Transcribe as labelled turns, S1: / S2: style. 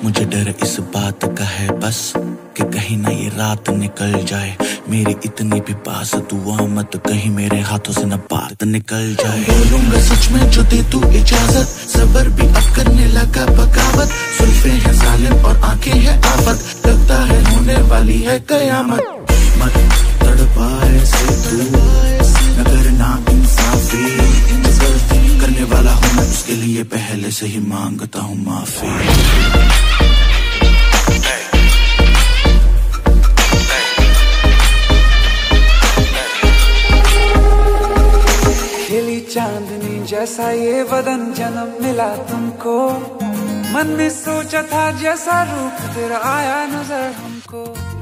S1: मुझे डर इस बात का है बस कि कहीं ना ये रात निकल जाए। मेरी इतनी भी पास दुआ मत कहीं मेरे हाथों से न बात निकल जाए। बोलूंगा सच में जो दे तू इजाजत, सबर भी अब करने लगा बगावत। सुल्फे हैं जालिम और आंखें हैं आफत, लगता है होने वाली है कयामत। मत तड़पा ऐसे तू, न करना इंसाफी। जो गलती करने वाला हूँ मैं उसके लिए पहले से ही मांगता हूँ माफी।
S2: खिली चांदनी जैसा ये बदन जन्म मिला तुमको, मन में सोचा था जैसा रूप तेरा आया नजर हमको।